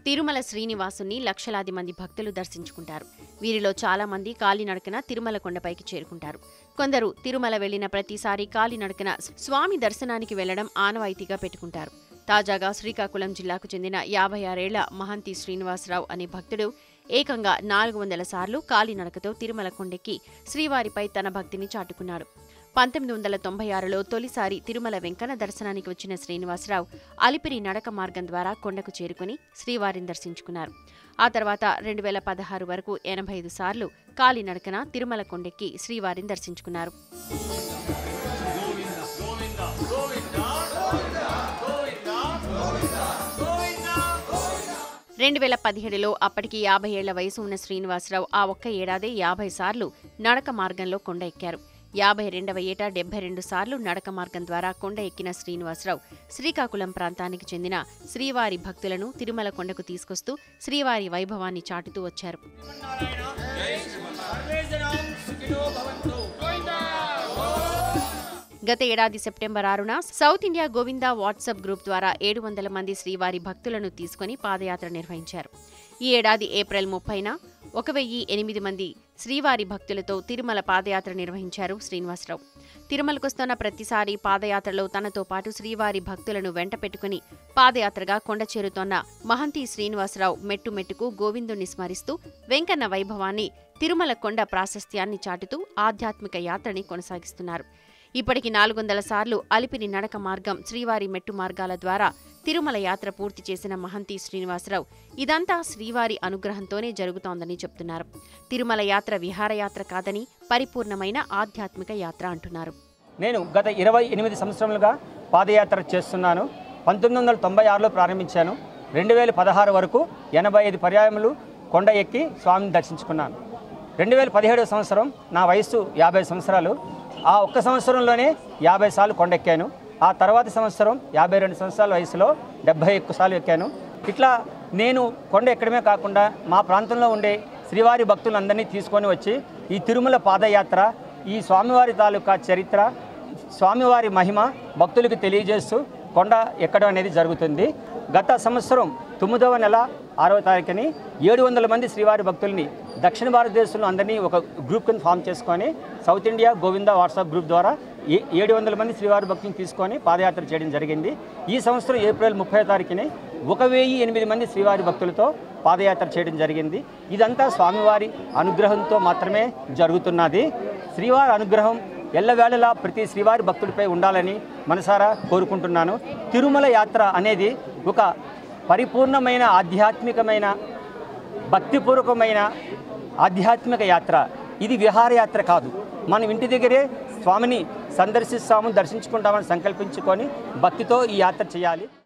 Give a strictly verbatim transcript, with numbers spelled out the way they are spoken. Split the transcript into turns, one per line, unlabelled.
తిరుమల శ్రీనివాసుని లక్షలాది మంది భక్తులు దర్శించుకుంటారు. వీరిలో చాలా మంది కాలినడకన తిరుమల కొండపైకి చేరుకుంటారు. కొందరు తిరుమల వెళ్లిన ప్రతిసారి కాలినడకన స్వామి దర్శనానికి వెళ్లడం ఆనవాయితీగా పెట్టుకుంటారు. తాజాగా శ్రీకాకుళం జిల్లాకు చెందిన యాభై ఆరేళ్ల మహంతి శ్రీనివాసరావు అనే భక్తుడు ఏకంగా నాలుగు వందల సార్లు కాలినడకతో తిరుమల కొండెక్కి శ్రీవారిపై తన భక్తిని చాటుకున్నాడు. పంతొమ్మిది వందల తొంభై ఆరులో తొలిసారి తిరుమల వెంకన్న దర్శనానికి వచ్చిన శ్రీనివాసరావు అలిపిరి నడక మార్గం ద్వారా కొండకు చేరుకుని శ్రీవారిని దర్శించుకున్నారు. ఆ తర్వాత రెండు వేల పదహారు వరకు ఎనభై ఐదు సార్లు కాలినడకన తిరుమల కొండెక్కి శ్రీవారిని దర్శించుకున్నారు. రెండు వేల పదిహేడులో అప్పటికి యాభై ఏళ్ల వయసు ఉన్న శ్రీనివాసరావు ఆ ఒక్క ఏడాదే యాభై సార్లు నడక మార్గంలో కొండ ఎక్కారు. యాభై రెండవ ఏట డెబ్బై రెండు సార్లు నడక మార్గం ద్వారా కొండ ఎక్కిన శ్రీనివాసరావు శ్రీకాకుళం ప్రాంతానికి చెందిన శ్రీవారి భక్తులను తిరుమల కొండకు తీసుకొస్తూ శ్రీవారి వైభవాన్ని చాటుతూ వచ్చారు. గత ఏడాది సెప్టెంబర్ ఆరున South India Govinda WhatsApp group ద్వారా ఏడు వందల మంది శ్రీవారి భక్తులను తీసుకుని పాదయాత్ర నిర్వహించారు. ఈ ఏడాది ఏప్రిల్ ముప్పైన ఒక వెయ్యి ఎనిమిది మంది శ్రీవారి భక్తులతో తిరుమల పాదయాత్ర నిర్వహించారు శ్రీనివాసరావు. తిరుమలకొస్తున్న ప్రతిసారి పాదయాత్రలో తనతో పాటు శ్రీవారి భక్తులను వెంట పెట్టుకుని పాదయాత్రగా కొండ చేరుతోన్న మహంతి శ్రీనివాసరావు మెట్టు మెట్టుకు గోవిందుణ్ణి స్మరిస్తూ వెంకన్న వైభవాన్ని, తిరుమల కొండ ప్రాశస్త్యాన్ని చాటుతూ ఆధ్యాత్మిక యాత్రని కొనసాగిస్తున్నారు. ఇప్పటికి నాలుగు వందల సార్లు అలిపిరి నడక మార్గం, శ్రీవారి మెట్టు మార్గాల ద్వారా తిరుమల యాత్ర పూర్తి చేసిన మహంతి శ్రీనివాసరావు ఇదంతా శ్రీవారి అనుగ్రహంతోనే జరుగుతోందని చెప్తున్నారు. తిరుమల యాత్ర విహారయాత్ర కాదని పరిపూర్ణమైన ఆధ్యాత్మిక యాత్ర అంటున్నారు.
నేను గత ఇరవై ఎనిమిది సంవత్సరములుగా పాదయాత్ర చేస్తున్నాను. పంతొమ్మిది వందల తొంభై ఆరులో ప్రారంభించాను. రెండు వేల పదహారు వరకు ఎనభై ఐదు పర్యాయములు కొండ ఎక్కి స్వామిని దర్శించుకున్నాను. రెండు వేల పదిహేడవ సంవత్సరం నా వయస్సు యాభై సంవత్సరాలు. ఆ ఒక్క సంవత్సరంలోనే యాభై సార్లు కొండెక్కాను. ఆ తర్వాత సంవత్సరం యాభై రెండు సంవత్సరాల వయసులో డెబ్బై ఎక్కువ సార్లు ఎక్కాను. ఇట్లా నేను కొండ ఎక్కడమే కాకుండా మా ప్రాంతంలో ఉండే శ్రీవారి భక్తులందరినీ తీసుకొని వచ్చి ఈ తిరుమల పాదయాత్ర, ఈ స్వామివారి తాలూకా చరిత్ర, స్వామివారి మహిమ భక్తులకు తెలియజేస్తూ కొండ ఎక్కడం అనేది జరుగుతుంది. గత సంవత్సరం తొమ్మిదవ నెల ఆరవ తారీఖుని ఏడు వందల మంది శ్రీవారి భక్తుల్ని దక్షిణ భారతదేశంలో అందరినీ ఒక గ్రూప్ కింద ఫామ్ చేసుకొని South India Govinda WhatsApp group ద్వారా ఏ ఏడు వందల మంది శ్రీవారి భక్తులను తీసుకొని పాదయాత్ర చేయడం జరిగింది. ఈ సంవత్సరం ఏప్రిల్ ముప్పై తారీఖుని ఒక వెయ్యి ఎనిమిది మంది శ్రీవారి భక్తులతో పాదయాత్ర చేయడం జరిగింది. ఇదంతా స్వామివారి అనుగ్రహంతో మాత్రమే జరుగుతున్నది. శ్రీవారి అనుగ్రహం ఎల్లవేళలా ప్రతి శ్రీవారి భక్తుడిపై ఉండాలని మనసారా కోరుకుంటున్నాను. తిరుమల యాత్ర అనేది ఒక పరిపూర్ణమైన ఆధ్యాత్మికమైన భక్తిపూర్వకమైన ఆధ్యాత్మిక యాత్ర. ఇది విహారయాత్ర కాదు. మనం ఇంటి దగ్గరే స్వామిని సందర్శిస్తాము, దర్శించుకుంటామని సంకల్పించుకొని భక్తితో ఈ యాత్ర చేయాలి.